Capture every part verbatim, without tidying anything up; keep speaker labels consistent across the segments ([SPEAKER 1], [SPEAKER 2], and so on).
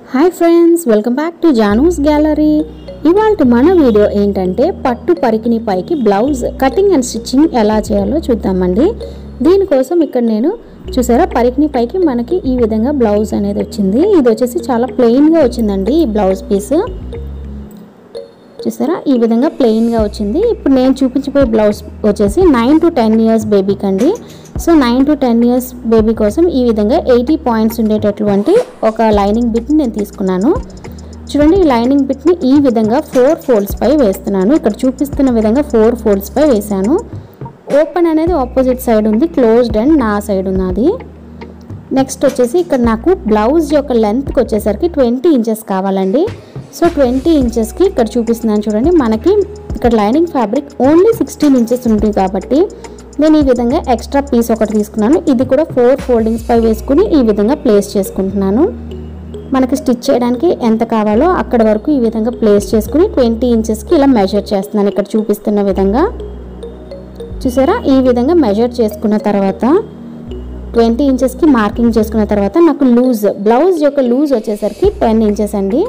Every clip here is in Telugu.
[SPEAKER 1] Hi friends, welcome back to Janu's gallery. ఇవాళ మన వీడియో ఏంటంటే పట్టు పరికిణి పైకి బ్లౌజ్ కటింగ్ అండ్ స్టిచ్చింగ్ ఎలా చేయాలో చూద్దామండి. దీనికోసం ఇక్కడ నేను చూసారా పరికిణి పైకి మనకి ఈ విధంగా బ్లౌజ్ అనేది వచ్చింది. ఇది వచ్చేసి చాలా ప్లెయిన్గా వచ్చిందండి. ఈ బ్లౌజ్ పీస్ చూసారా ఈ విధంగా ప్లెయిన్గా వచ్చింది. ఇప్పుడు నేను చూపించబోయే బ్లౌజ్ వచ్చేసి నైన్ టు టెన్ ఇయర్స్ బేబీకి అండి. So nine to ten years baby కోసం ఈ విధంగా ఎయిటీ పాయింట్స్ ఉండేటటువంటి ఒక లైనింగ్ బిట్ని నేను తీసుకున్నాను. చూడండి, ఈ లైనింగ్ బిట్ని ఈ విధంగా ఫోర్ ఫోల్డ్స్ పై వేస్తున్నాను. ఇక్కడ చూపిస్తున్న విధంగా ఫోర్ ఫోల్డ్స్ పై వేసాను. ఓపెన్ అనేది ఆపోజిట్ సైడ్ ఉంది, క్లోజ్డ్ అండ్ నా సైడ్ ఉన్నది. నెక్స్ట్ వచ్చేసి ఇక్కడ నాకు బ్లౌజ్ యొక్క లెంత్కి వచ్చేసరికి ట్వంటీ ఇంచెస్ కావాలండి. సో ట్వంటీ ఇంచెస్కి ఇక్కడ చూపిస్తున్నాను చూడండి. మనకి ఇక్కడ lining fabric only sixteen inches ఉంటుంది కాబట్టి నేను ఈ విధంగా ఎక్స్ట్రా పీస్ ఒకటి తీసుకున్నాను. ఇది కూడా ఫోర్ ఫోల్డింగ్స్ పై వేసుకుని ఈ విధంగా ప్లేస్ చేసుకుంటున్నాను. మనకి స్టిచ్ చేయడానికి ఎంత కావాలో అక్కడ వరకు ఈ విధంగా ప్లేస్ చేసుకుని ట్వంటీ ఇంచెస్కి ఇలా మెజర్ చేస్తున్నాను. ఇక్కడ చూపిస్తున్న విధంగా చూసారా ఈ విధంగా మెజర్ చేసుకున్న తర్వాత ట్వంటీ ఇంచెస్కి మార్కింగ్ చేసుకున్న తర్వాత నాకు లూజ్ బ్లౌజ్ యొక్క లూజ్ వచ్చేసరికి టెన్ ఇంచెస్ అండి.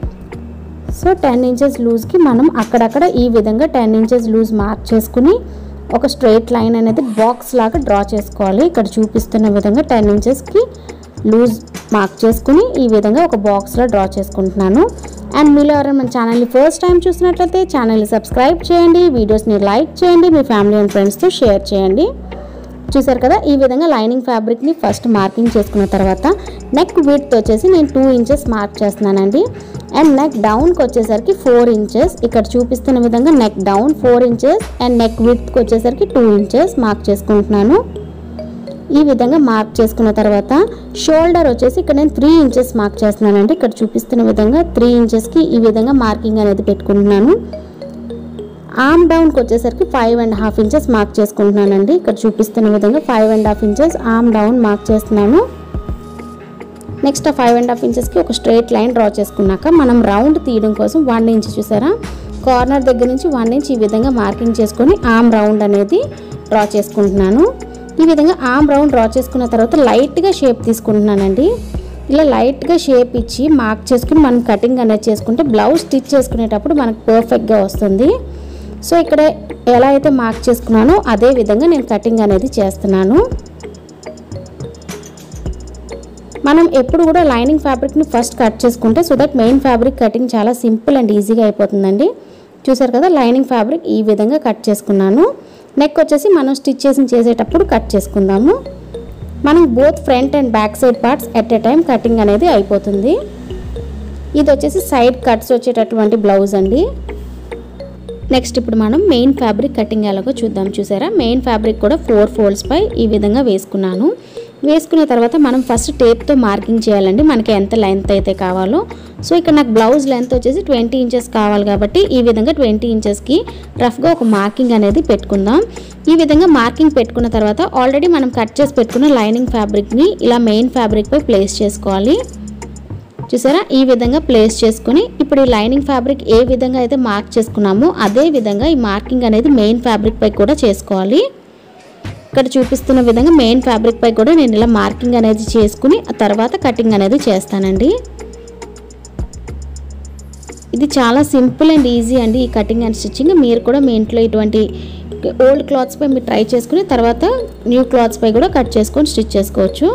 [SPEAKER 1] సో టెన్ ఇంచెస్ లూజ్కి మనం అక్కడక్కడ ఈ విధంగా టెన్ ఇంచెస్ లూజ్ మార్క్ చేసుకుని ఒక స్ట్రైట్ లైన్ అనేది బాక్స్ లాగా డ్రా చేసుకోవాలి. ఇక్కడ చూపిస్తున్న విధంగా టెన్ ఇంచెస్కి లూజ్ మార్క్ చేసుకుని ఈ విధంగా ఒక బాక్స్లో డ్రా చేసుకుంటున్నాను. అండ్ మీరు ఎవరైనా మన ఛానల్ని ఫస్ట్ టైం చూసినట్లయితే ఛానల్ని సబ్స్క్రైబ్ చేయండి, వీడియోస్ని లైక్ చేయండి, మీ ఫ్యామిలీ అండ్ ఫ్రెండ్స్తో షేర్ చేయండి. చూసారు కదా ఈ విధంగా లైనింగ్ ఫ్యాబ్రిక్ని ఫస్ట్ మార్కింగ్ చేసుకున్న తర్వాత నెక్ విడ్త్ వచ్చేసి నేను టూ ఇంచెస్ మార్క్ చేస్తున్నానండి. అండ్ నెక్ డౌన్కి వచ్చేసరికి ఫోర్ ఇంచెస్ ఇక్కడ చూపిస్తున్న విధంగా neck down four inches and neck విడ్త్కి వచ్చేసరికి టూ ఇంచెస్ మార్క్ చేసుకుంటున్నాను. ఈ విధంగా మార్క్ చేసుకున్న తర్వాత షోల్డర్ వచ్చేసి ఇక్కడ నేను త్రీ ఇంచెస్ మార్క్ చేస్తున్నానండి. ఇక్కడ చూపిస్తున్న విధంగా త్రీ ఇంచెస్కి ఈ విధంగా మార్కింగ్ అనేది పెట్టుకుంటున్నాను. ఆర్మ్ డౌన్కి వచ్చేసరికి five and half inches mark చేసుకుంటున్నానండి. ఇక్కడ చూపిస్తున్న విధంగా five and half inches arm down mark చేస్తున్నాను. నెక్స్ట్ ఆ ఫైవ్ అండ్ హాఫ్ ఇంచెస్కి ఒక స్ట్రైట్ లైన్ డ్రా చేసుకున్నాక మనం రౌండ్ తీయడం కోసం వన్ ఇంచ్ చూసారా కార్నర్ దగ్గర నుంచి వన్ ఇంచ్ ఈ విధంగా మార్కింగ్ చేసుకొని ఆర్మ్ రౌండ్ అనేది డ్రా చేసుకుంటున్నాను. ఈ విధంగా ఆర్మ్ రౌండ్ డ్రా చేసుకున్న తర్వాత లైట్గా షేప్ తీసుకుంటున్నానండి. ఇలా లైట్గా షేప్ ఇచ్చి మార్క్ చేసుకుని మనం కటింగ్ అనేది చేసుకుంటే బ్లౌజ్ స్టిచ్ చేసుకునేటప్పుడు మనకు పర్ఫెక్ట్గా వస్తుంది. సో ఇక్కడ ఎలా అయితే మార్క్ చేసుకున్నానో అదే విధంగా నేను కటింగ్ అనేది చేస్తున్నాను. మనం ఎప్పుడు కూడా లైనింగ్ ఫ్యాబ్రిక్ని ఫస్ట్ కట్ చేసుకుంటే so that main fabric cutting చాలా సింపుల్ అండ్ ఈజీగా అయిపోతుందండి. చూసారు కదా లైనింగ్ ఫ్యాబ్రిక్ ఈ విధంగా కట్ చేసుకున్నాను. నెక్ వచ్చేసి మనం స్టిచ్ చేసి చేసేటప్పుడు కట్ చేసుకుందాము. మనం both front and back side parts at a time cutting అనేది అయిపోతుంది. ఇది వచ్చేసి సైడ్ కట్స్ వచ్చేటటువంటి బ్లౌజ్ అండి. నెక్స్ట్ ఇప్పుడు మనం మెయిన్ ఫ్యాబ్రిక్ కటింగ్ ఎలాగో చూద్దాం. చూసారా మెయిన్ ఫ్యాబ్రిక్ కూడా ఫోర్ ఫోల్డ్స్ పై ఈ విధంగా వేసుకున్నాను. వేసుకున్న తర్వాత మనం ఫస్ట్ టేప్తో మార్కింగ్ చేయాలండి మనకి ఎంత లెంత్ అయితే కావాలో. సో ఇక్కడ నాకు బ్లౌజ్ లెంత్ వచ్చేసి ట్వంటీ ఇంచెస్ కావాలి కాబట్టి ఈ విధంగా ట్వంటీ ఇంచెస్కి రఫ్గా ఒక మార్కింగ్ అనేది పెట్టుకుందాం. ఈ విధంగా మార్కింగ్ పెట్టుకున్న తర్వాత ఆల్రెడీ మనం కట్ చేసి పెట్టుకున్న లైనింగ్ ఫ్యాబ్రిక్ని ఇలా మెయిన్ ఫ్యాబ్రిక్పై ప్లేస్ చేసుకోవాలి. చూసారా ఈ విధంగా ప్లేస్ చేసుకుని ఇప్పుడు ఈ లైనింగ్ ఫ్యాబ్రిక్ ఏ విధంగా అయితే మార్క్ చేసుకున్నామో అదే విధంగా ఈ మార్కింగ్ అనేది మెయిన్ ఫ్యాబ్రిక్ పై కూడా చేసుకోవాలి. ఇక్కడ చూపిస్తున్న విధంగా మెయిన్ ఫ్యాబ్రిక్ పై కూడా నేను ఇలా మార్కింగ్ అనేది చేసుకుని ఆ తర్వాత కటింగ్ అనేది చేస్తానండి. ఇది చాలా సింపుల్ అండ్ ఈజీ అండి ఈ కటింగ్ అండ్ స్టిచ్చింగ్. మీరు కూడా మీ ఇంట్లో ఇటువంటి ఓల్డ్ క్లాత్స్ పై మీరు ట్రై చేసుకుని తర్వాత న్యూ క్లాత్స్ పై కూడా కట్ చేసుకొని స్టిచ్ చేసుకోవచ్చు.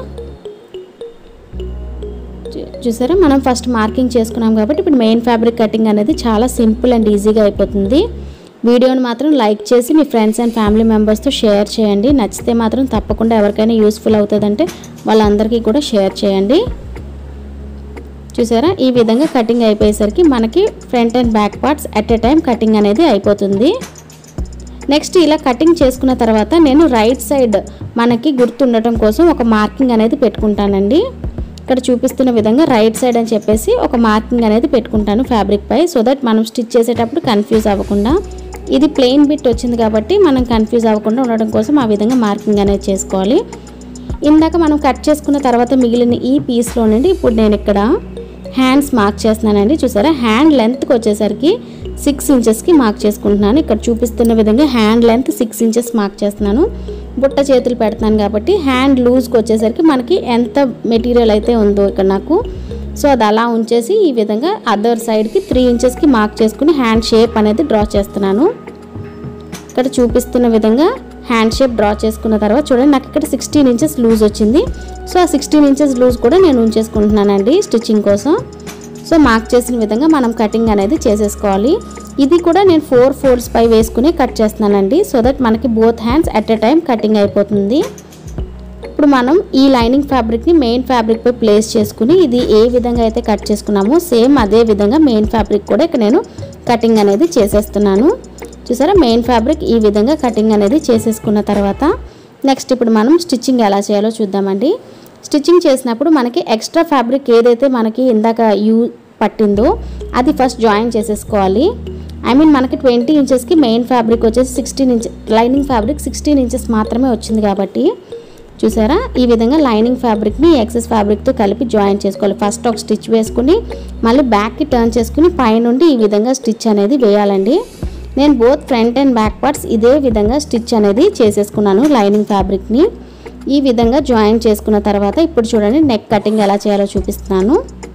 [SPEAKER 1] చూసారా మనం ఫస్ట్ మార్కింగ్ చేసుకున్నాం కాబట్టి ఇప్పుడు మెయిన్ ఫ్యాబ్రిక్ కటింగ్ అనేది చాలా సింపుల్ అండ్ ఈజీగా అయిపోతుంది. వీడియోని మాత్రం లైక్ చేసి మీ ఫ్రెండ్స్ అండ్ ఫ్యామిలీ మెంబర్స్తో షేర్ చేయండి. నచ్చితే మాత్రం తప్పకుండా ఎవరికైనా యూస్ఫుల్ అవుతుందంటే వాళ్ళందరికీ కూడా షేర్ చేయండి. చూసారా ఈ విధంగా కటింగ్ అయిపోయేసరికి మనకి front and back parts at a time cutting అనేది అయిపోతుంది. నెక్స్ట్ ఇలా కటింగ్ చేసుకున్న తర్వాత నేను రైట్ సైడ్ మనకి గుర్తుండటం కోసం ఒక మార్కింగ్ అనేది పెట్టుకుంటానండి. ఇక్కడ చూపిస్తున్న విధంగా రైట్ సైడ్ అని చెప్పేసి ఒక మార్కింగ్ అనేది పెట్టుకుంటాను ఫ్యాబ్రిక్ పై సో దట్ మనం స్టిచ్ చేసేటప్పుడు కన్ఫ్యూజ్ అవ్వకుండా. ఇది ప్లెయిన్ బిట్ వచ్చింది కాబట్టి మనం కన్ఫ్యూజ్ అవ్వకుండా ఉండడం కోసం ఆ విధంగా మార్కింగ్ అనేది చేసుకోవాలి. ఇందాక మనం కట్ చేసుకున్న తర్వాత మిగిలిన ఈ పీస్లో నుండి ఇప్పుడు నేను ఇక్కడ హ్యాండ్స్ మార్క్ చేస్తున్నానండి. చూసారా హ్యాండ్ లెంత్కి వచ్చేసరికి సిక్స్ ఇంచెస్కి మార్క్ చేసుకుంటున్నాను. ఇక్కడ చూపిస్తున్న విధంగా hand length six inches mark చేస్తున్నాను. బుట్ట చేతులు పెడతాను కాబట్టి హ్యాండ్ లూజ్కి వచ్చేసరికి మనకి ఎంత మెటీరియల్ అయితే ఉందో ఇక్కడ నాకు సో అది అలా ఉంచేసి ఈ విధంగా అదర్ సైడ్కి త్రీ ఇంచెస్కి మార్క్ చేసుకుని హ్యాండ్ షేప్ అనేది డ్రా చేస్తున్నాను. ఇక్కడ చూపిస్తున్న విధంగా హ్యాండ్ షేప్ డ్రా చేసుకున్న తర్వాత చూడండి నాకు ఇక్కడ సిక్స్టీన్ ఇంచెస్ లూజ్ వచ్చింది. సో ఆ సిక్స్టీన్ ఇంచెస్ లూజ్ కూడా నేను ఉంచేసుకుంటున్నానండి స్టిచ్చింగ్ కోసం. సో మార్క్ చేసిన విధంగా మనం కటింగ్ అనేది చేసేసుకోవాలి. ఇది కూడా నేను ఫోర్ ఫోల్డ్స్ పై వేసుకుని కట్ చేస్తున్నానండి. సో దట్ మనకి both hands at a time cutting అయిపోతుంది. ఇప్పుడు మనం ఈ లైనింగ్ ఫ్యాబ్రిక్ని మెయిన్ ఫ్యాబ్రిక్ పై ప్లేస్ చేసుకుని ఇది ఏ విధంగా అయితే కట్ చేసుకున్నామో సేమ్ అదే విధంగా మెయిన్ ఫ్యాబ్రిక్ కూడా ఇక్కడ నేను కటింగ్ అనేది చేసేస్తున్నాను. చూసారా మెయిన్ ఫ్యాబ్రిక్ ఈ విధంగా కటింగ్ అనేది చేసేసుకున్న తర్వాత నెక్స్ట్ ఇప్పుడు మనం స్టిచ్చింగ్ ఎలా చేయాలో చూద్దామండి. స్టిచ్చింగ్ చేసినప్పుడు మనకి ఎక్స్ట్రా ఫ్యాబ్రిక్ ఏదైతే మనకి ఇందాక యూ పట్టిందో అది ఫస్ట్ జాయిన్ చేసేసుకోవాలి. ఐ మీన్ మనకి ట్వంటీ ఇంచెస్కి మెయిన్ ఫ్యాబ్రిక్ వచ్చేసి sixteen inches lining fabric sixteen inches మాత్రమే వచ్చింది కాబట్టి చూసారా ఈ విధంగా లైనింగ్ ఫ్యాబ్రిక్ని ఎక్సెస్ ఫ్యాబ్రిక్తో కలిపి జాయిన్ చేసుకోవాలి. ఫస్ట్ ఒక స్టిచ్ వేసుకుని మళ్ళీ బ్యాక్కి టర్న్ చేసుకుని పైనుండి ఈ విధంగా స్టిచ్ అనేది వేయాలండి. నేను both front and back parts ఇదే విధంగా స్టిచ్ అనేది చేసేసుకున్నాను లైనింగ్ ఫ్యాబ్రిక్ని. ఈ విధంగా జాయిన్ చేసుకున్న తర్వాత ఇప్పుడు చూడండి నెక్ కటింగ్ ఎలా చేయాలో చూపిస్తున్నాను.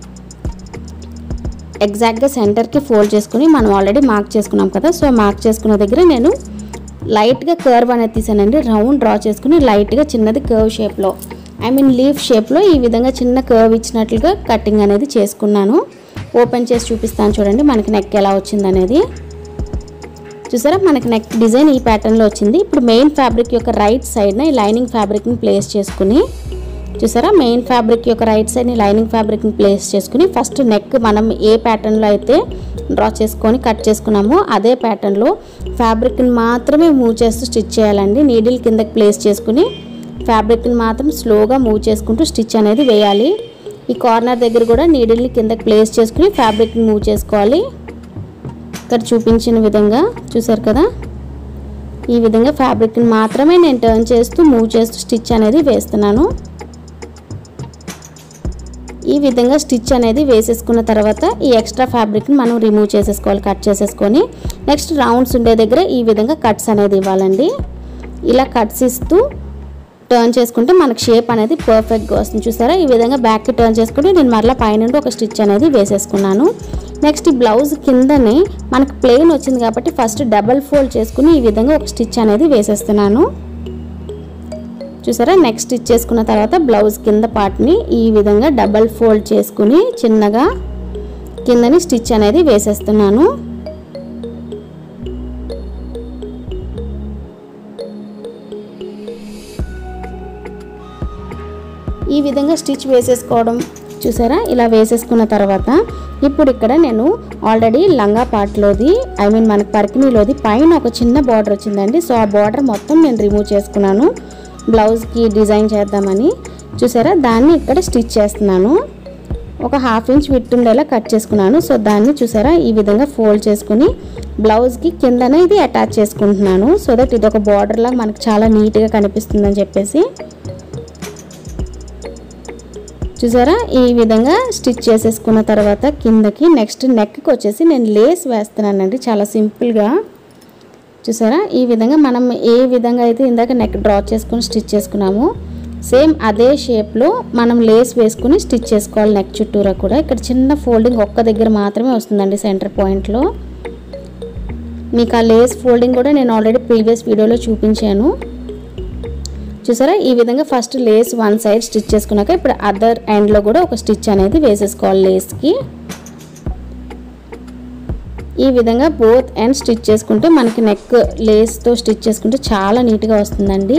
[SPEAKER 1] ఎగ్జాక్ట్గా సెంటర్కి ఫోల్డ్ చేసుకుని మనం ఆల్రెడీ మార్క్ చేసుకున్నాం కదా. సో మార్క్ చేసుకున్న దగ్గర నేను లైట్గా కర్వ్ అనేది తీసానండి. రౌండ్ డ్రా చేసుకుని లైట్గా చిన్నది కర్వ్ షేప్లో ఐ మీన్ లీఫ్ షేప్లో ఈ విధంగా చిన్న కర్వ్ ఇచ్చినట్లుగా కటింగ్ అనేది చేసుకున్నాను. ఓపెన్ చేసి చూపిస్తాను చూడండి మనకి నెక్ ఎలా వచ్చింది అనేది. చూసారా మనకి నెక్ డిజైన్ ఈ ప్యాటర్న్లో వచ్చింది. ఇప్పుడు మెయిన్ ఫ్యాబ్రిక్ యొక్క రైట్ సైడ్న ఈ లైనింగ్ ఫ్యాబ్రిక్ని ప్లేస్ చేసుకుని చూసారా మెయిన్ ఫ్యాబ్రిక్ యొక్క రైట్ సైడ్ని లైనింగ్ ఫ్యాబ్రిక్ని ప్లేస్ చేసుకుని ఫస్ట్ నెక్ మనం ఏ ప్యాటర్న్లో అయితే డ్రా చేసుకొని కట్ చేసుకున్నామో అదే ప్యాటర్న్లో ఫ్యాబ్రిక్ని మాత్రమే మూవ్ చేస్తూ స్టిచ్ చేయాలండి. నీడిల్ కిందకి ప్లేస్ చేసుకుని ఫ్యాబ్రిక్ని మాత్రం స్లోగా మూవ్ చేసుకుంటూ స్టిచ్ అనేది వేయాలి. ఈ కార్నర్ దగ్గర కూడా నీడిల్ని కిందకి ప్లేస్ చేసుకుని ఫ్యాబ్రిక్ని మూవ్ చేసుకోవాలి. ఇక్కడ చూపించిన విధంగా చూసారు కదా ఈ విధంగా ఫ్యాబ్రిక్ని మాత్రమే నేను టర్న్ చేస్తూ మూవ్ చేస్తూ స్టిచ్ అనేది వేస్తున్నాను. ఈ విధంగా స్టిచ్ అనేది వేసేసుకున్న తర్వాత ఈ ఎక్స్ట్రా ఫ్యాబ్రిక్ని మనం రిమూవ్ చేసేసుకోవాలి కట్ చేసేసుకొని. నెక్స్ట్ రౌండ్స్ ఉండే దగ్గర ఈ విధంగా కట్స్ అనేది ఇవ్వాలండి. ఇలా కట్స్ ఇస్తూ టర్న్ చేసుకుంటే మనకు షేప్ అనేది పర్ఫెక్ట్గా వస్తుంది. చూసారా ఈ విధంగా బ్యాక్కి టర్న్ చేసుకుంటే నేను మరలా పైనుండి ఒక స్టిచ్ అనేది వేసేసుకున్నాను. నెక్స్ట్ ఈ బ్లౌజ్ కిందనే మనకు ప్లెయిన్ వచ్చింది కాబట్టి ఫస్ట్ డబల్ ఫోల్డ్ చేసుకుని ఈ విధంగా ఒక స్టిచ్ అనేది వేసేస్తున్నాను. చూసారా నెక్ స్టిచ్ చేసుకున్న తర్వాత బ్లౌజ్ కింద పార్ట్ని ఈ విధంగా డబల్ ఫోల్డ్ చేసుకుని చిన్నగా కిందని స్టిచ్ అనేది వేసేస్తున్నాను. ఈ విధంగా స్టిచ్ వేసేసుకోవడం చూసారా ఇలా వేసేసుకున్న తర్వాత ఇప్పుడు ఇక్కడ నేను ఆల్రెడీ లంగా పార్ట్లోది ఐ మీన్ మనకి పరికిణీలోది పైన ఒక చిన్న బార్డర్ వచ్చిందండి. సో ఆ బార్డర్ మొత్తం నేను రిమూవ్ చేసుకున్నాను బ్లౌజ్కి డిజైన్ చేద్దామని. చూసారా దాన్ని ఇక్కడ స్టిచ్ చేస్తున్నాను. ఒక హాఫ్ ఇంచ్ విడ్త్ ఉండేలా కట్ చేసుకున్నాను. సో దాన్ని చూసారా ఈ విధంగా ఫోల్డ్ చేసుకుని బ్లౌజ్కి కిందనే ఇది అటాచ్ చేసుకుంటున్నాను. సో దట్ ఇది ఒక బార్డర్ లాగా మనకు చాలా నీట్గా కనిపిస్తుందని చెప్పేసి చూసారా ఈ విధంగా స్టిచ్ చేసేసుకున్న తర్వాత కిందకి నెక్స్ట్ నెక్కి వచ్చేసి నేను లేస్ వేస్తున్నానండి చాలా సింపుల్గా. చూసారా ఈ విధంగా మనం ఏ విధంగా అయితే ఇందాక నెక్ డ్రా చేసుకుని స్టిచ్ చేసుకున్నామో సేమ్ అదే షేప్లో మనం లేస్ వేసుకుని స్టిచ్ చేసుకోవాలి నెక్ చుట్టూరా కూడా. ఇక్కడ చిన్న ఫోల్డింగ్ ఒక్క దగ్గర మాత్రమే వస్తుందండి సెంటర్ పాయింట్లో. మీకు ఆ లేస్ ఫోల్డింగ్ కూడా నేను ఆల్రెడీ ప్రీవియస్ వీడియోలో చూపించాను. చూసారా ఈ విధంగా first lace one side stitch చేసుకున్నాక ఇప్పుడు అదర్ ఎండ్లో కూడా ఒక స్టిచ్ అనేది వేసేసుకోవాలి లేస్కి. ఈ విధంగా బోత్ ఎండ్ స్టిచ్ చేసుకుంటే మనకి నెక్ లేస్తో స్టిచ్ చేసుకుంటే చాలా నీట్గా వస్తుందండి.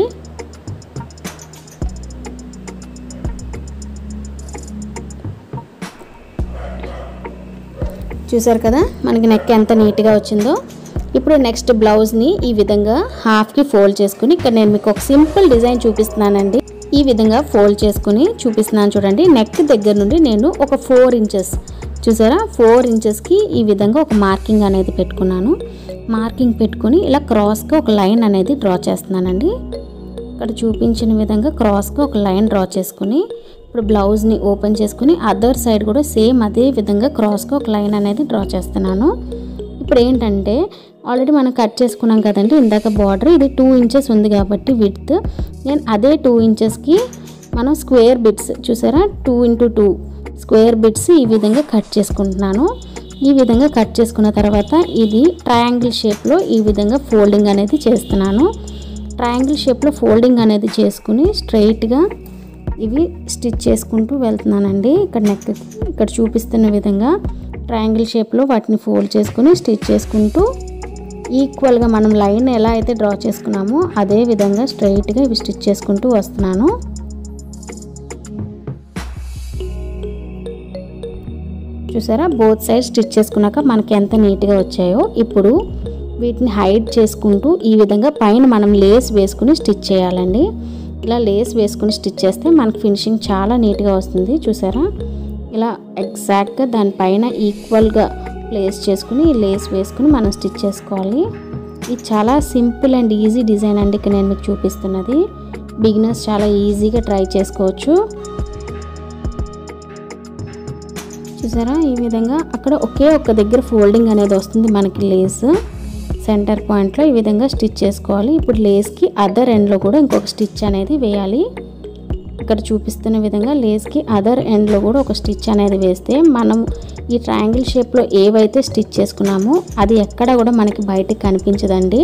[SPEAKER 1] చూసారు కదా మనకి నెక్ ఎంత నీట్గా వచ్చిందో. ఇప్పుడు నెక్స్ట్ బ్లౌజ్ని ఈ విధంగా హాఫ్కి ఫోల్డ్ చేసుకుని ఇక్కడ నేను మీకు ఒక సింపుల్ డిజైన్ చూపిస్తున్నానండి. ఈ విధంగా ఫోల్డ్ చేసుకుని చూపిస్తున్నాను చూడండి. నెక్ దగ్గర నుండి నేను ఒక ఫోర్ ఇంచెస్ చూసారా ఫోర్ ఇంచెస్కి ఈ విధంగా ఒక మార్కింగ్ అనేది పెట్టుకున్నాను. మార్కింగ్ పెట్టుకుని ఇలా క్రాస్గా ఒక లైన్ అనేది డ్రా చేస్తున్నానండి. ఇక్కడ చూపించిన విధంగా క్రాస్గా ఒక లైన్ డ్రా చేసుకుని ఇప్పుడు బ్లౌజ్ని ఓపెన్ చేసుకుని అదర్ సైడ్ కూడా సేమ్ అదే విధంగా క్రాస్గా ఒక లైన్ అనేది డ్రా చేస్తున్నాను. ఇప్పుడు ఏంటంటే ఆల్రెడీ మనం కట్ చేసుకున్నాం కదండి ఇందాక బార్డర్, ఇది టూ ఇంచెస్ ఉంది కాబట్టి విడ్త్ నేను అదే టూ ఇంచెస్కి మనం స్క్వేర్ బిట్స్ చూసారా two into two square bits ఈ విధంగా కట్ చేసుకుంటున్నాను. ఈ విధంగా కట్ చేసుకున్న తర్వాత ఇది ట్రయాంగిల్ షేప్లో ఈ విధంగా ఫోల్డింగ్ అనేది చేస్తున్నాను. ట్రయాంగిల్ షేప్లో ఫోల్డింగ్ అనేది చేసుకుని స్ట్రైట్గా ఇవి స్టిచ్ చేసుకుంటూ వెళ్తున్నానండి. ఇక్కడ నెక్ ఇక్కడ చూపిస్తున్న విధంగా ట్రయాంగిల్ షేప్లో వాటిని ఫోల్డ్ చేసుకుని స్టిచ్ చేసుకుంటూ ఈక్వల్గా మనం లైన్ ఎలా అయితే డ్రా చేసుకున్నామో అదే విధంగా స్ట్రైట్గా ఇవి స్టిచ్ చేసుకుంటూ వస్తున్నాను. చూసారా, బోత్ సైడ్ స్టిచ్ చేసుకున్నాక మనకి ఎంత నీట్గా వచ్చాయో. ఇప్పుడు వీటిని హైడ్ చేసుకుంటూ ఈ విధంగా పైన మనం లేస్ వేసుకుని స్టిచ్ చేయాలండి. ఇలా లేస్ వేసుకుని స్టిచ్ చేస్తే మనకి ఫినిషింగ్ చాలా నీట్గా వస్తుంది. చూసారా, ఇలా ఎగ్జాక్ట్గా దానిపైన ఈక్వల్గా ప్లేస్ చేసుకుని లేస్ వేసుకుని మనం స్టిచ్ చేసుకోవాలి. ఇది చాలా సింపుల్ అండ్ ఈజీ డిజైన్ అండి. ఇక్కడ నేను మీకు చూపిస్తున్నది బిగినర్స్ చాలా ఈజీగా ట్రై చేసుకోవచ్చు. చూసారా, ఈ విధంగా అక్కడ ఒకే ఒక్క దగ్గర ఫోల్డింగ్ అనేది వస్తుంది మనకి లేస్ సెంటర్ పాయింట్లో ఈ విధంగా స్టిచ్ చేసుకోవాలి. ఇప్పుడు లేస్కి అదర్ ఎండ్లో కూడా ఇంకొక స్టిచ్ అనేది వేయాలి. ఇక్కడ చూపిస్తున్న విధంగా లేస్కి అదర్ ఎండ్లో కూడా ఒక స్టిచ్ అనేది వేస్తే మనం ఈ ట్రయాంగిల్ షేప్లో ఏవైతే స్టిచ్ చేసుకున్నామో అది ఎక్కడ కూడా మనకి బయటకు కనిపించదండి.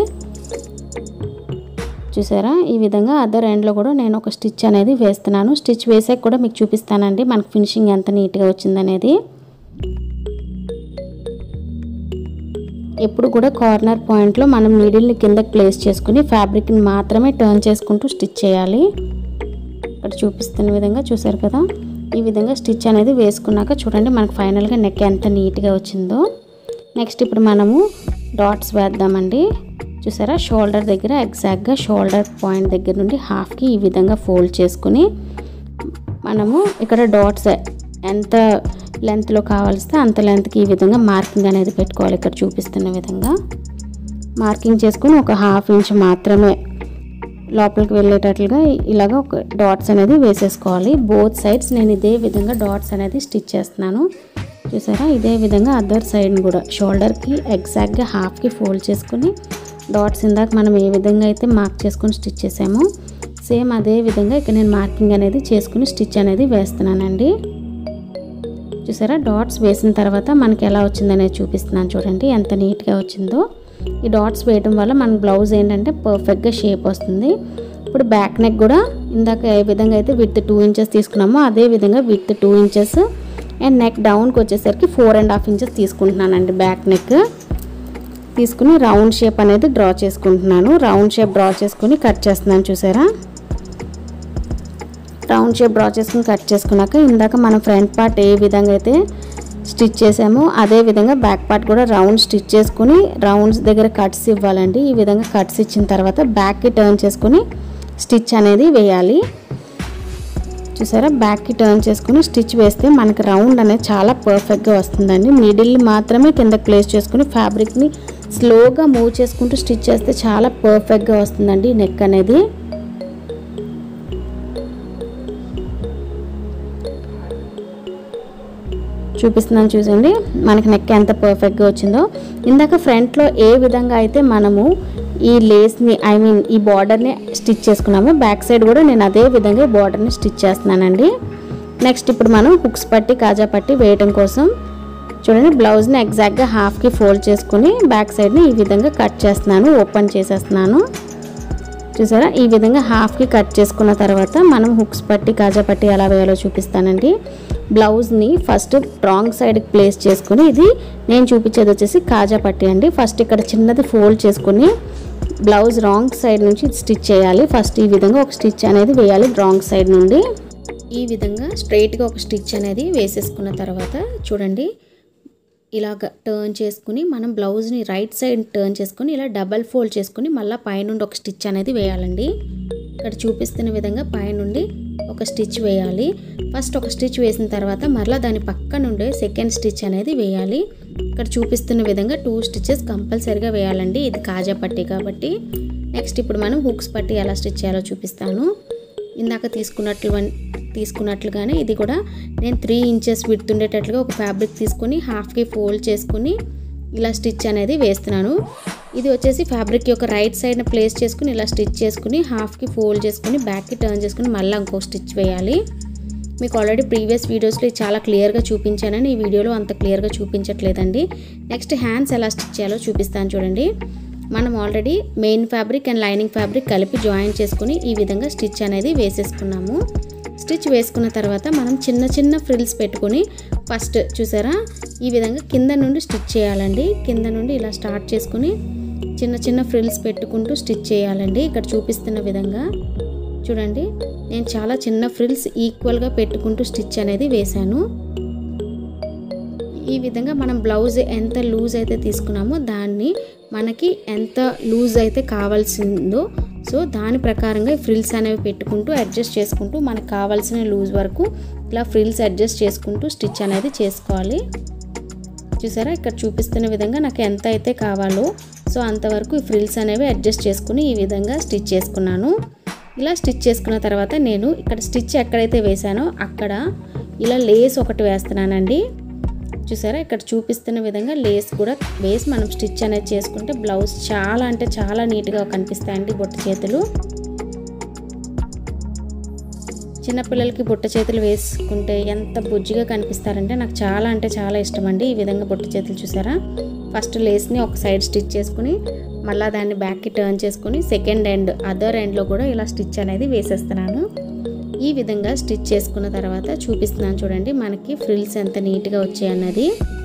[SPEAKER 1] చూసారా, ఈ విధంగా అదర్ ఎండ్లో కూడా నేను ఒక స్టిచ్ అనేది వేస్తున్నాను. స్టిచ్ వేసాక కూడా మీకు చూపిస్తానండి మనకి ఫినిషింగ్ ఎంత నీట్గా వచ్చిందనేది. ఎప్పుడు కూడా కార్నర్ పాయింట్లో మనం నీడిల్ని కిందకి ప్లేస్ చేసుకుని ఫ్యాబ్రిక్ని మాత్రమే టర్న్ చేసుకుంటూ స్టిచ్ చేయాలి. ఇక్కడ చూపిస్తున్న విధంగా చూసారు కదా, ఈ విధంగా స్టిచ్ అనేది వేసుకున్నాక చూడండి మనకు ఫైనల్గా నెక్ ఎంత నీట్గా వచ్చిందో. నెక్స్ట్ ఇప్పుడు మనము డాట్స్ వేద్దామండి. చూసారా, షోల్డర్ దగ్గర ఎగ్జాక్ట్గా షోల్డర్ పాయింట్ దగ్గర నుండి హాఫ్కి ఈ విధంగా ఫోల్డ్ చేసుకుని మనము ఇక్కడ డాట్స్ ఎంత లెంత్లో కావాల్స్తే అంత లెంత్కి ఈ విధంగా మార్కింగ్ అనేది పెట్టుకోవాలి. ఇక్కడ చూపిస్తున్న విధంగా మార్కింగ్ చేసుకుని ఒక హాఫ్ ఇంచ్ మాత్రమే లోపలికి వెళ్ళేటట్లుగా ఇలాగ ఒక డాట్స్ అనేది వేసేసుకోవాలి. బోత్ సైడ్స్ నేను ఇదే విధంగా డాట్స్ అనేది స్టిచ్ చేస్తున్నాను. చూసారా, ఇదే విధంగా అదర్ సైడ్ కూడా షోల్డర్కి ఎగ్జాక్ట్గా హాఫ్కి ఫోల్డ్ చేసుకుని డాట్స్ ఇందాక మనం ఏ విధంగా అయితే మార్క్ చేసుకుని స్టిచ్ చేసామో సేమ్ అదే విధంగా ఇక్కడ నేను మార్కింగ్ అనేది చేసుకుని స్టిచ్ అనేది వేస్తున్నానండి. చూసారా, డాట్స్ వేసిన తర్వాత మనకి ఎలా వచ్చిందనేది చూపిస్తున్నాను. చూడండి ఎంత నీట్గా వచ్చిందో. ఈ డాట్స్ వేయడం వల్ల మన బ్లౌజ్ ఏంటంటే పర్ఫెక్ట్గా షేప్ వస్తుంది. ఇప్పుడు బ్యాక్ నెక్ కూడా ఇందాక ఏ విధంగా అయితే విత్ టూ ఇంచెస్ తీసుకున్నామో అదే విధంగా width two inches and neck డౌన్కి వచ్చేసరికి ఫోర్ అండ్ హాఫ్ ఇంచెస్ తీసుకుంటున్నానండి. బ్యాక్ నెక్ తీసుకుని రౌండ్ షేప్ అనేది డ్రా చేసుకుంటున్నాను. రౌండ్ షేప్ డ్రా చేసుకుని కట్ చేస్తున్నాను. చూసారా, రౌండ్ షేప్ డ్రా చేసుకుని కట్ చేసుకున్నాక ఇందాక మనం ఫ్రంట్ పార్ట్ ఏ విధంగా అయితే స్టిచ్ చేసామో అదే విధంగా బ్యాక్ పార్ట్ కూడా రౌండ్ స్టిచ్ చేసుకుని రౌండ్స్ దగ్గర కట్స్ ఇవ్వాలండి. ఈ విధంగా కట్స్ ఇచ్చిన తర్వాత బ్యాక్కి టర్న్ చేసుకుని స్టిచ్ అనేది వేయాలి. చూసారా, బ్యాక్కి టర్న్ చేసుకుని స్టిచ్ వేస్తే మనకి రౌండ్ అనేది చాలా పర్ఫెక్ట్గా వస్తుందండి. నీడిల్ మాత్రమే కింద ప్లేస్ చేసుకుని ఫ్యాబ్రిక్ని స్లోగా మూవ్ చేసుకుంటూ స్టిచ్ చేస్తే చాలా పర్ఫెక్ట్గా వస్తుందండి నెక్ అనేది. చూపిస్తున్నాను చూసండి మనకి నెక్ ఎంత పర్ఫెక్ట్గా వచ్చిందో. ఇందాక ఫ్రంట్లో ఏ విధంగా అయితే మనము ఈ లేస్ని ఐ మీన్ ఈ బార్డర్ని స్టిచ్ చేసుకున్నాము బ్యాక్ సైడ్ కూడా నేను అదే విధంగా బార్డర్ని స్టిచ్ చేస్తున్నానండి. నెక్స్ట్ ఇప్పుడు మనం హుక్స్ పట్టి కాజా పట్టి వేయడం కోసం చూడండి బ్లౌజ్ని ఎగ్జాక్ట్గా హాఫ్కి ఫోల్డ్ చేసుకుని బ్యాక్ సైడ్ని ఈ విధంగా కట్ చేస్తున్నాను, ఓపెన్ చేసేస్తున్నాను. చూసారా, ఈ విధంగా హాఫ్కి కట్ చేసుకున్న తర్వాత మనం హుక్స్ పట్టి కాజా పట్టి ఎలా వేయాలో చూపిస్తానండి. బ్లౌజ్ని ఫస్ట్ రాంగ్ సైడ్కి ప్లేస్ చేసుకుని ఇది నేను చూపించేది వచ్చేసి కాజా పట్టి అండి. ఫస్ట్ ఇక్కడ చిన్నది ఫోల్డ్ చేసుకుని బ్లౌజ్ రాంగ్ సైడ్ నుంచి స్టిచ్ చేయాలి. ఫస్ట్ ఈ విధంగా ఒక స్టిచ్ అనేది వేయాలి రాంగ్ సైడ్ నుండి. ఈ విధంగా స్ట్రైట్గా ఒక స్టిచ్ అనేది వేసేసుకున్న తర్వాత చూడండి ఇలాగ టర్న్ చేసుకుని మనం బ్లౌజ్ని రైట్ సైడ్ టర్న్ చేసుకుని ఇలా డబల్ ఫోల్డ్ చేసుకుని మళ్ళీ పైనుండి ఒక స్టిచ్ అనేది వేయాలండి. ఇక్కడ చూపిస్తున్న విధంగా పైనుండి ఒక స్టిచ్ వేయాలి. ఫస్ట్ ఒక స్టిచ్ వేసిన తర్వాత మరలా దాని పక్క నుండే సెకండ్ స్టిచ్ అనేది వేయాలి. ఇక్కడ చూపిస్తున్న విధంగా టూ స్టిచెస్ కంపల్సరీగా వేయాలండి. ఇది కాజా పట్టి కాబట్టి. నెక్స్ట్ ఇప్పుడు మనం హుక్స్ పట్టి ఎలా స్టిచ్ చేయాలో చూపిస్తాను. ఇందాక తీసుకున్నట్లు తీసుకున్నట్లుగానే ఇది కూడా నేను త్రీ ఇంచెస్ విడ్త్ ఉండేటట్లుగా ఒక ఫ్యాబ్రిక్ తీసుకుని హాఫ్కి ఫోల్డ్ చేసుకుని ఇలా స్టిచ్ అనేది వేస్తున్నాను. ఇది వచ్చేసి ఫ్యాబ్రిక్ యొక్క రైట్ సైడ్ని ప్లేస్ చేసుకుని ఇలా స్టిచ్ చేసుకుని హాఫ్కి ఫోల్డ్ చేసుకుని బ్యాక్కి టర్న్ చేసుకుని మళ్ళీ ఇంకో స్టిచ్ వేయాలి. మీకు ఆల్రెడీ ప్రీవియస్ వీడియోస్లో చాలా క్లియర్గా చూపించానని ఈ వీడియోలో అంత క్లియర్గా చూపించట్లేదండి. నెక్స్ట్ హ్యాండ్స్ ఎలా స్టిచ్ చేయాలో చూపిస్తాను చూడండి. మనం already main fabric and lining fabric కలిపి జాయిన్ చేసుకుని ఈ విధంగా స్టిచ్ అనేది వేసేసుకున్నాము. స్టిచ్ వేసుకున్న తర్వాత మనం చిన్న చిన్న ఫ్రిల్స్ పెట్టుకొని ఫస్ట్ చూసారా ఈ విధంగా కింద నుండి స్టిచ్ చేయాలండి. కింద నుండి ఇలా స్టార్ట్ చేసుకుని చిన్న చిన్న ఫ్రిల్స్ పెట్టుకుంటూ స్టిచ్ చేయాలండి. ఇక్కడ చూపిస్తున్న విధంగా చూడండి, నేను చాలా చిన్న ఫ్రిల్స్ ఈక్వల్గా పెట్టుకుంటూ స్టిచ్ అనేది వేశాను. ఈ విధంగా మనం బ్లౌజ్ ఎంత లూజ్ అయితే తీసుకున్నామో దాన్ని మనకి ఎంత లూజ్ అయితే కావాల్సిందో సో దాని ప్రకారంగా ఫ్రిల్స్ అనేవి పెట్టుకుంటూ అడ్జస్ట్ చేసుకుంటూ మనకు కావాల్సిన లూజ్ వరకు ఇలా ఫ్రిల్స్ అడ్జస్ట్ చేసుకుంటూ స్టిచ్ అనేది చేసుకోవాలి. చూసారా ఇక్కడ చూపిస్తున్న విధంగా నాకు ఎంత అయితే కావాలో సో అంతవరకు ఈ ఫ్రిల్స్ అనేవి అడ్జస్ట్ చేసుకుని ఈ విధంగా స్టిచ్ చేసుకున్నాను. ఇలా స్టిచ్ చేసుకున్న తర్వాత నేను ఇక్కడ స్టిచ్ ఎక్కడైతే వేసానో అక్కడ ఇలా లేస్ ఒకటి వేస్తున్నానండి. చూసారా ఇక్కడ చూపిస్తున్న విధంగా లేస్ కూడా వేసి మనం స్టిచ్ అనేది చేసుకుంటే బ్లౌజ్ చాలా అంటే చాలా నీట్గా కనిపిస్తాయండి. బుట్ట చేతులు చిన్నపిల్లలకి బుట్ట చేతులు వేసుకుంటే ఎంత బుజ్జిగా కనిపిస్తారంటే నాకు చాలా అంటే చాలా ఇష్టం అండి. ఈ విధంగా బుట్ట చేతులు చూసారా ఫస్ట్ లేస్ని ఒక సైడ్ స్టిచ్ చేసుకుని మళ్ళీ దాన్ని బ్యాక్కి టర్న్ చేసుకుని సెకండ్ ఎండ్ అదర్ ఎండ్లో కూడా ఇలా స్టిచ్ అనేది వేసేస్తున్నాను. ఈ విధంగా స్టిచ్ చేసుకున్న తర్వాత చూపిస్తున్నాను చూడండి మనకి ఫ్రిల్స్ ఎంత నీట్గా వచ్చాయి అన్నది.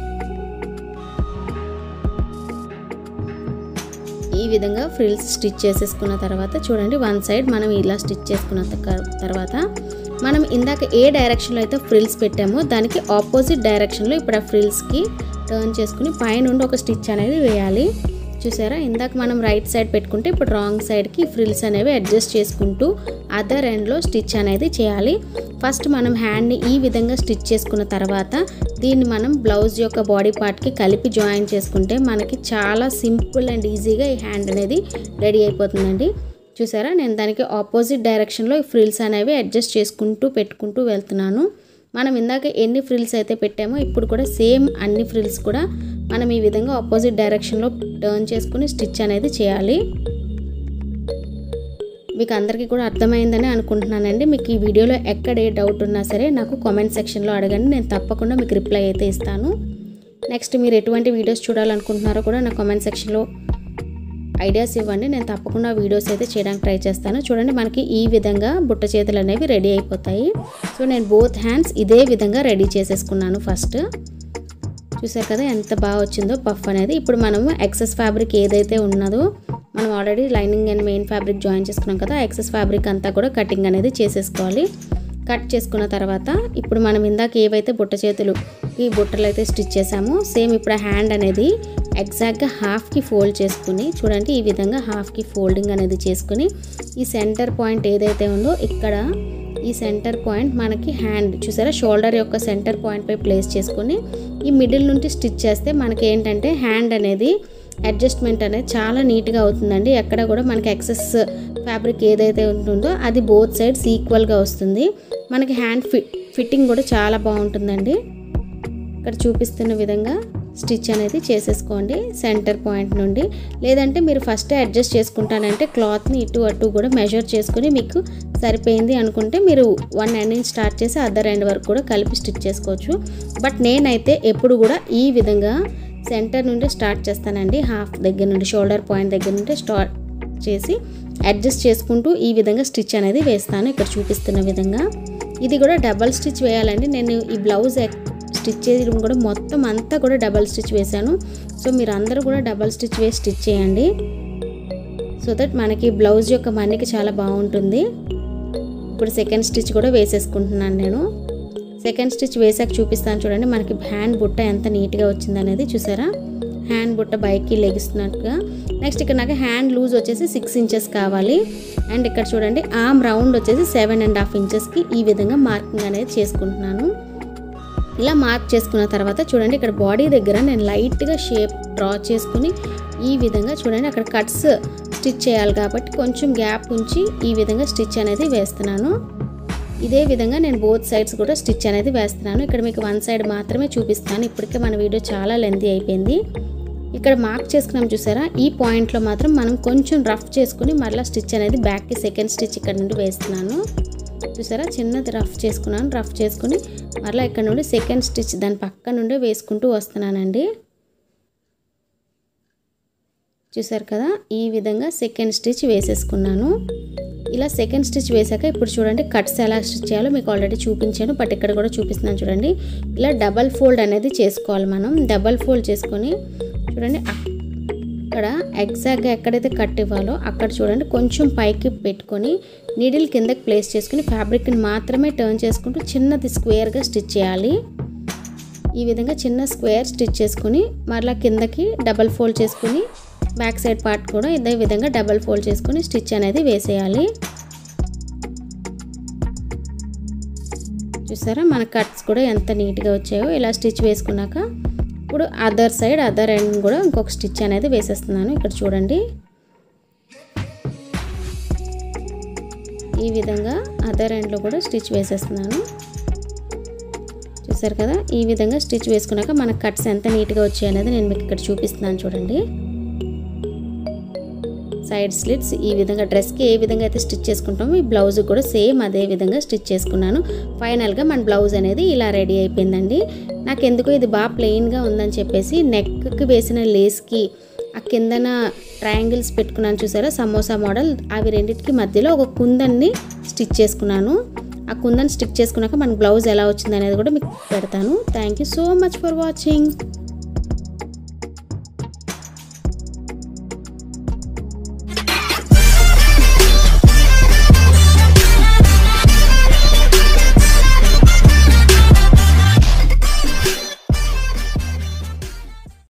[SPEAKER 1] ఈ విధంగా ఫ్రిల్స్ స్టిచ్ చేసేసుకున్న తర్వాత చూడండి వన్ సైడ్ మనం ఇలా స్టిచ్ చేసుకున్న తర్వాత మనం ఇందాక ఏ డైరెక్షన్లో అయితే ఫ్రిల్స్ పెట్టామో దానికి ఆపోజిట్ డైరెక్షన్లో ఇప్పుడు ఆ ఫ్రిల్స్కి టర్న్ చేసుకుని పైనుండి ఒక స్టిచ్ అనేది వేయాలి. చూసారా ఇందాక మనం రైట్ సైడ్ పెట్టుకుంటే ఇప్పుడు రాంగ్ సైడ్కి ఫ్రిల్స్ అనేవి అడ్జస్ట్ చేసుకుంటూ అదర్ ఎండ్లో స్టిచ్ అనేది చేయాలి. ఫస్ట్ మనం హ్యాండ్ని ఈ విధంగా స్టిచ్ చేసుకున్న తర్వాత దీన్ని మనం బ్లౌజ్ యొక్క బాడీ పార్ట్కి కలిపి జాయిన్ చేసుకుంటే మనకి చాలా సింపుల్ అండ్ ఈజీగా ఈ హ్యాండ్ అనేది రెడీ అయిపోతుందండి. చూసారా నేను దానికి ఆపోజిట్ డైరెక్షన్లో ఈ ఫ్రిల్స్ అనేవి అడ్జస్ట్ చేసుకుంటూ పెట్టుకుంటూ వెళ్తున్నాను. మనం ఇందాక ఎన్ని ఫ్రిల్స్ అయితే పెట్టామో ఇప్పుడు కూడా సేమ్ అన్ని ఫ్రిల్స్ కూడా మనం ఈ విధంగా ఆపోజిట్ డైరెక్షన్లో టర్న్ చేసుకుని స్టిచ్ అనేది చేయాలి. మీకు అందరికీ కూడా అర్థమైందని అనుకుంటున్నానండి. మీకు ఈ వీడియోలో ఎక్కడ ఏ డౌట్ ఉన్నా సరే నాకు కామెంట్ సెక్షన్లో అడగండి, నేను తప్పకుండా మీకు రిప్లై అయితే ఇస్తాను. నెక్స్ట్ మీరు ఎటువంటి వీడియోస్ చూడాలనుకుంటున్నారో కూడా నా కామెంట్ సెక్షన్లో ఐడియాస్ ఇవ్వండి, నేను తప్పకుండా వీడియోస్ అయితే చేయడానికి ట్రై చేస్తాను. చూడండి మనకి ఈ విధంగా బుట్ట చేతులు అనేవి రెడీ అయిపోతాయి. సో నేను బోత్ హ్యాండ్స్ ఇదే విధంగా రెడీ చేసేసుకున్నాను. ఫస్ట్ చూసారు కదా ఎంత బాగా వచ్చిందో పఫ్ అనేది. ఇప్పుడు మనము ఎక్సెస్ ఫ్యాబ్రిక్ ఏదైతే ఉన్నదో మనం already lining and main fabric join చేసుకున్నాం కదా, ఎక్సెస్ ఫ్యాబ్రిక్ అంతా కూడా కటింగ్ అనేది చేసేసుకోవాలి. కట్ చేసుకున్న తర్వాత ఇప్పుడు మనం ఇందాక ఏవైతే బుట్ట చేతులు ఈ బుట్టలు అయితే స్టిచ్ చేసామో సేమ్ ఇప్పుడు హ్యాండ్ అనేది ఎగ్జాక్ట్గా హాఫ్కి ఫోల్డ్ చేసుకుని చూడండి ఈ విధంగా హాఫ్కి ఫోల్డింగ్ అనేది చేసుకుని ఈ సెంటర్ పాయింట్ ఏదైతే ఉందో ఇక్కడ ఈ సెంటర్ పాయింట్ మనకి హ్యాండ్ చూసారా షోల్డర్ యొక్క సెంటర్ పాయింట్ పై ప్లేస్ చేసుకొని ఈ మిడిల్ నుండి స్టిచ్ చేస్తే మనకి ఏంటంటే హ్యాండ్ అనేది అడ్జస్ట్మెంట్ అనేది చాలా నీట్గా అవుతుందండి. ఎక్కడ కూడా మనకి ఎక్సెస్ ఫ్యాబ్రిక్ ఏదైతే ఉంటుందో అది బోత్ సైడ్స్ ఈక్వల్గా వస్తుంది. మనకి హ్యాండ్ ఫిట్ ఫిట్టింగ్ కూడా చాలా బాగుంటుందండి. ఇక్కడ చూపిస్తున్న విధంగా స్టిచ్ అనేది చేసేసుకోండి సెంటర్ పాయింట్ నుండి. లేదంటే మీరు ఫస్ట్ అడ్జస్ట్ చేసుకుంటానంటే క్లాత్ని ఇటు అటు కూడా మెజర్ చేసుకుని మీకు సరిపోయింది అనుకుంటే మీరు వన్ ఎండ్ నుంచి స్టార్ట్ చేసి అదర్ ఎండ్ వరకు కూడా కలిపి స్టిచ్ చేసుకోవచ్చు. బట్ నేనైతే ఎప్పుడు కూడా ఈ విధంగా సెంటర్ నుండి స్టార్ట్ చేస్తానండి. హాఫ్ దగ్గర నుండి షోల్డర్ పాయింట్ దగ్గర నుండి స్టార్ట్ చేసి అడ్జస్ట్ చేసుకుంటూ ఈ విధంగా స్టిచ్ అనేది వేస్తాను. ఇక్కడ చూపిస్తున్న విధంగా ఇది కూడా డబల్ స్టిచ్ వేయాలండి. నేను ఈ బ్లౌజ్ స్టిచ్ చేయడం కూడా మొత్తం అంతా కూడా డబల్ స్టిచ్ వేసాను. సో మీరు అందరూ కూడా డబల్ స్టిచ్ వేసి స్టిచ్ చేయండి సో దట్ మనకి బ్లౌజ్ యొక్క మన్నిక చాలా బాగుంటుంది. ఇప్పుడు సెకండ్ స్టిచ్ కూడా వేసేసుకుంటున్నాను నేను. సెకండ్ స్టిచ్ వేసాక చూపిస్తాను చూడండి మనకి హ్యాండ్ బుట్ట ఎంత నీట్గా వచ్చింది అనేది. చూసారా హ్యాండ్ బుట్ట బైక్కి లెగిస్తున్నట్టుగా. నెక్స్ట్ ఇక్కడ నాకు హ్యాండ్ లూజ్ వచ్చేసి సిక్స్ ఇంచెస్ కావాలి. అండ్ ఇక్కడ చూడండి ఆర్మ్ రౌండ్ వచ్చేసి సెవెన్ అండ్ హాఫ్ ఇంచెస్కి ఈ విధంగా మార్కింగ్ అనేది చేసుకుంటున్నాను. ఇలా మార్క్ చేసుకున్న తర్వాత చూడండి ఇక్కడ బాడీ దగ్గర నేను లైట్గా షేప్ డ్రా చేసుకుని ఈ విధంగా చూడండి అక్కడ కట్స్ స్టిచ్ చేయాలి కాబట్టి కొంచెం గ్యాప్ ఉంచి ఈ విధంగా స్టిచ్ అనేది వేస్తున్నాను. ఇదే విధంగా నేను బోత్ సైడ్స్ కూడా స్టిచ్ అనేది వేస్తున్నాను. ఇక్కడ మీకు వన్ సైడ్ మాత్రమే చూపిస్తాను, ఇప్పటికే మన వీడియో చాలా లెంతీ అయిపోయింది. ఇక్కడ మార్క్ చేసుకున్నాం చూసారా ఈ పాయింట్లో మాత్రం మనం కొంచెం రఫ్ చేసుకుని మళ్ళీ స్టిచ్ అనేది బ్యాక్కి సెకండ్ స్టిచ్ ఇక్కడ నుండి వేస్తున్నాను. చూసారా చిన్నది రఫ్ చేసుకున్నాను. రఫ్ చేసుకుని మరలా ఇక్కడ నుండి సెకండ్ స్టిచ్ దాని పక్క నుండి వేసుకుంటూ వస్తున్నానండి. చూసారు కదా, ఈ విధంగా సెకండ్ స్టిచ్ వేసేసుకున్నాను. ఇలా సెకండ్ స్టిచ్ వేసాక ఇప్పుడు చూడండి కట్స్ ఎలా స్టిచ్ చేయాలో మీకు ఆల్రెడీ చూపించాను, బట్ ఇక్కడ కూడా చూపిస్తున్నాను చూడండి. ఇలా డబల్ ఫోల్డ్ అనేది చేసుకోవాలి మనం. డబల్ ఫోల్డ్ చేసుకొని చూడండి అక్కడ ఎగ్జాక్ట్గా ఎక్కడైతే కట్ ఇవ్వాలో అక్కడ చూడండి కొంచెం పైకి పెట్టుకొని నీడిల్ కిందకి ప్లేస్ చేసుకుని ఫ్యాబ్రిక్ని మాత్రమే టర్న్ చేసుకుంటూ చిన్నది స్క్వేర్గా స్టిచ్ చేయాలి. ఈ విధంగా చిన్న స్క్వేర్ స్టిచ్ చేసుకుని మరలా కిందకి డబల్ ఫోల్డ్ చేసుకుని బ్యాక్ సైడ్ పార్ట్ కూడా ఇదే విధంగా డబల్ ఫోల్డ్ చేసుకుని స్టిచ్ అనేది వేసేయాలి. చూసారా మన కట్స్ కూడా ఎంత నీట్గా వచ్చాయో. ఇలా స్టిచ్ వేసుకున్నాక ఇప్పుడు అదర్ సైడ్ అదర్ ఎండ్ కూడా ఇంకొక స్టిచ్ అనేది వేసేస్తున్నాను. ఇక్కడ చూడండి ఈ విధంగా అదర్ ఎండ్లో కూడా స్టిచ్ వేసేస్తున్నాను. చూసారు కదా, ఈ విధంగా స్టిచ్ వేసుకున్నాక మన కట్స్ ఎంత నీట్గా వచ్చాయి అనేది నేను మీకు ఇక్కడ చూపిస్తున్నాను చూడండి. సైడ్ స్లిట్స్ ఈ విధంగా డ్రెస్కి ఏ విధంగా అయితే స్టిచ్ చేసుకుంటామో ఈ బ్లౌజ్ కూడా సేమ్ అదే విధంగా స్టిచ్ చేసుకున్నాను. ఫైనల్గా మన బ్లౌజ్ అనేది ఇలా రెడీ అయిపోయిందండి. నాకు ఎందుకో ఇది బాగా ప్లెయిన్గా ఉందని చెప్పేసి నెక్కి వేసిన లేస్కి ఆ కిందన ట్రయాంగిల్స్ పెట్టుకున్నాను చూసారా సమోసా మోడల్, అవి రెండింటికి మధ్యలో ఒక కుందన్ని స్టిచ్ చేసుకున్నాను. ఆ కుందన్ స్టిచ్ చేసుకున్నాక మన బ్లౌజ్ ఎలా వచ్చింది అనేది కూడా మీకు పెడతాను. Thank you so much for watching.